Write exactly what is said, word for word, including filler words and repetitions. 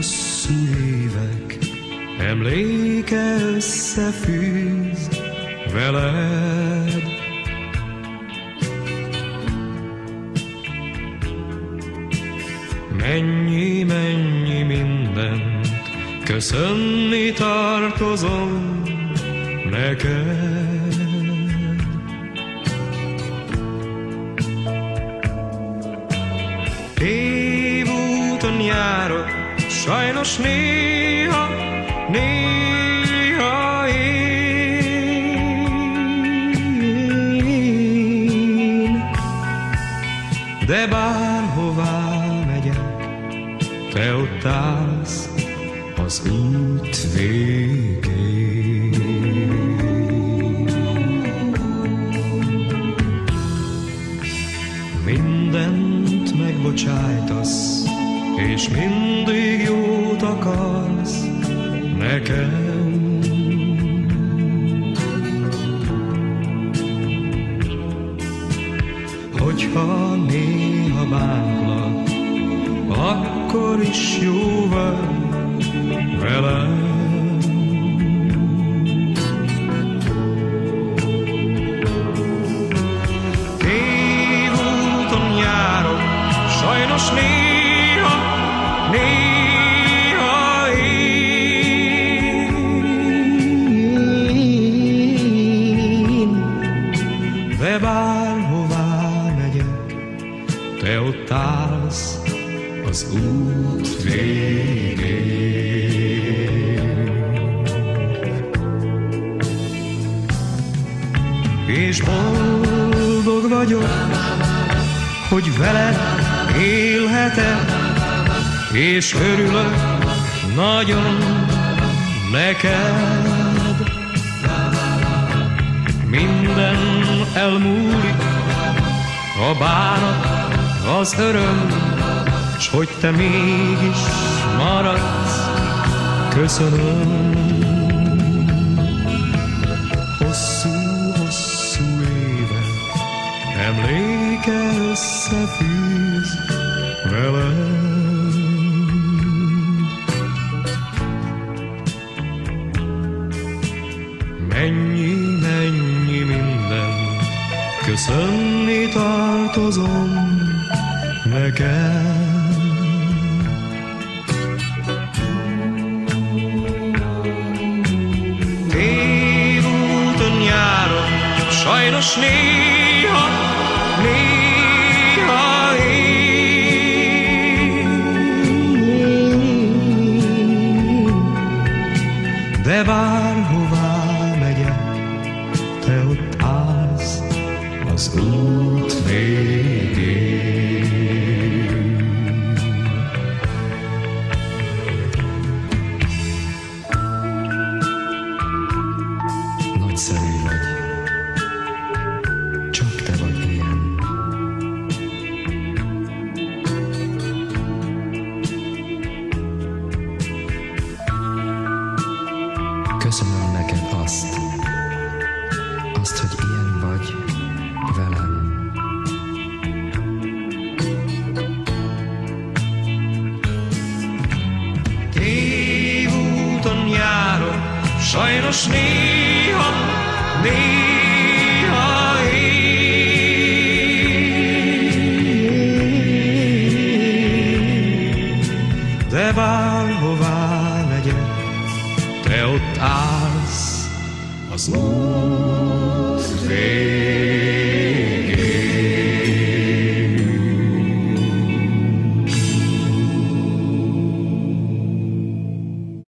hosszú évek emléke összefűz veled. Mennyi, mennyi mindent köszönni tartozom neked. Évúton járok, sajnos néha, néha én, de bárhová megyek, te ott állsz az út végén. Mindent megbocsájtasz, és mindig jót akarsz nekem. Hogyha néha bántlak, akkor is jó vagy velem. Évúton járok, sajnos néha, néha én, de bárhová megyek, te ott állsz az út végén. És boldog vagyok, hogy veled élhetek, és örülök nagyon neked. Minden elmúlik, a bánat, az öröm, s hogy te mégis maradsz, köszönöm. Hosszú-hosszú évek emléke összefűz velem. Mennyi, mennyi minden köszönni tartozom neked. Évúton járok, sajnos néha, néha én, de bárhová megyek, te ott állsz az út végén. Nagyszerű vagy, csak te vagy ilyen. Köszönöm neked azt, azt, hogy ilyen vagy velem. Évúton járok, sajnos néha, néha én, de bárhová megyek, te ott állsz az út végén.